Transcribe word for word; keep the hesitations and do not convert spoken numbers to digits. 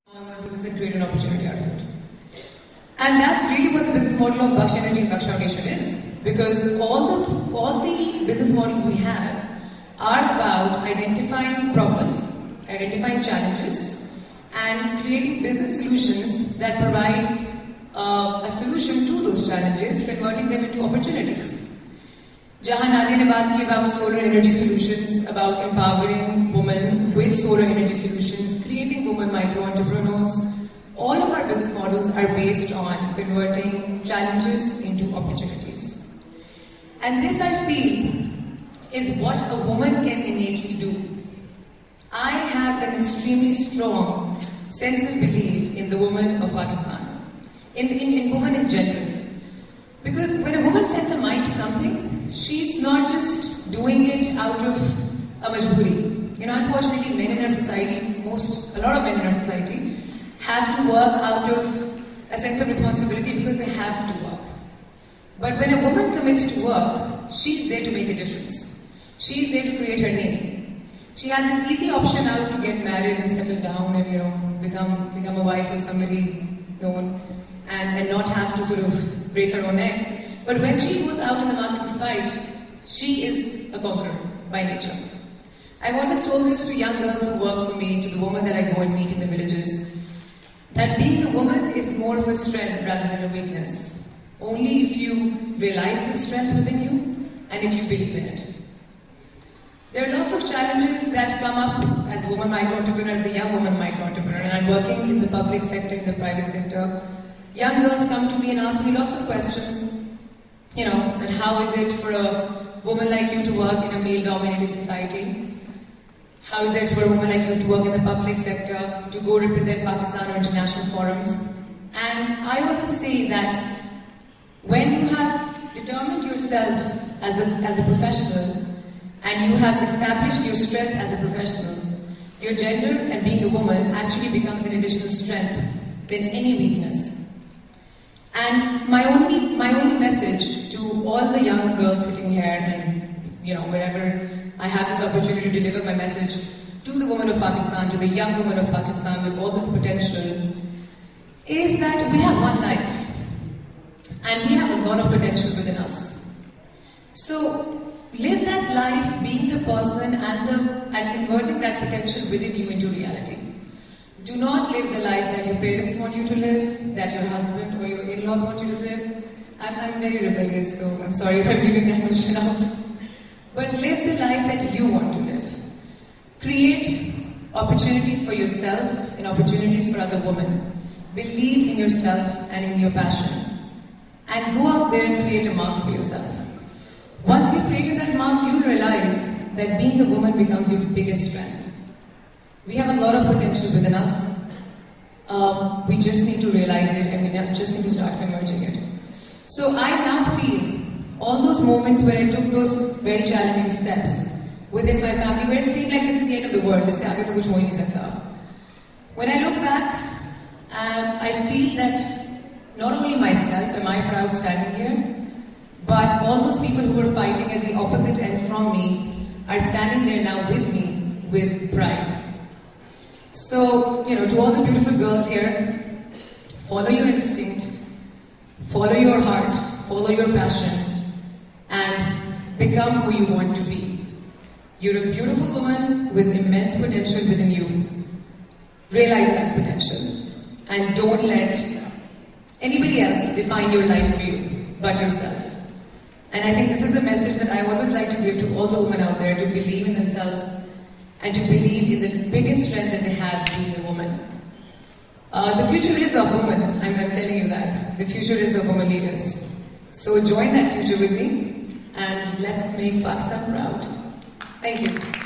Uh, do this and create an opportunity out of it. And that's really what the business model of Buksh Energy and Buksh Foundation is. Because all the, all the business models we have are about identifying problems, identifying challenges, and creating business solutions that provide uh, a solution to those challenges, converting them into opportunities. Jahan Nadia ne baat ki about solar energy solutions, about empowering women with solar energy solutions, creating women micro-entrepreneurs. All of our business models are based on converting challenges into opportunities. And this, I feel, is what a woman can innately do. I have an extremely strong sense of belief in the woman of Pakistan, in, in, in women in general. Because when a woman sets her mind to something, she's not just doing it out of a majburi. You know, unfortunately, men in our society, most, a lot of men in our society, have to work out of a sense of responsibility because they have to work. But when a woman commits to work, she's there to make a difference. She's there to create her name. She has this easy option out to get married and settle down and, you know, become become a wife of somebody known and, and not have to sort of break her own neck. But when she goes out in the market to fight, she is a conqueror by nature. I've always told this to young girls who work for me, to the women that I go and meet in the villages, that being a woman is more of a strength rather than a weakness. Only if you realize the strength within you and if you believe in it. There are lots of challenges that come up as a woman micro-entrepreneur, as a young woman micro-entrepreneur, and I'm working in the public sector, in the private sector. Young girls come to me and ask me lots of questions, you know, and how is it for a woman like you to work in a male-dominated society? How is it for a woman like you to work in the public sector, to go represent Pakistan on international forums? And I always say that when you have determined yourself as a, as a professional and you have established your strength as a professional, your gender and being a woman actually becomes an additional strength than any weakness. And my only, my only message to all the young girls sitting here and, you know, wherever I have this opportunity to deliver my message to the women of Pakistan, to the young women of Pakistan with all this potential, is that we have one life. And we have a lot of potential within us. So, live that life being the person and, the, and converting that potential within you into reality. Do not live the life that your parents want you to live, that your husband or your in-laws want you to live. I'm, I'm very rebellious, so I'm sorry if I'm giving that much out. But live the life that you want to live. Create opportunities for yourself and opportunities for other women. Believe in yourself and in your passion. And go out there and create a mark for yourself. Once you've created that mark, you'll realize that being a woman becomes your biggest strength. We have a lot of potential within us. Um, we just need to realize it and we just need to start converging it. So I now feel all those moments where I took those very challenging steps within my family, where it seemed like this is the end of the world, when I look back, um, I feel that not only myself am I proud standing here, but all those people who were fighting at the opposite end from me are standing there now with me with pride. So, you know, to all the beautiful girls here, follow your instinct, follow your heart, follow your passion, and become who you want to be. You're a beautiful woman with immense potential within you. Realize that potential, and don't let anybody else define your life for you, but yourself. And I think this is a message that I always like to give to all the women out there, to believe in themselves and to believe in the biggest strength that they have, being a woman. Uh, the future is of women, I'm, I'm telling you that. The future is of women leaders. So join that future with me and let's make Pakistan proud. Thank you.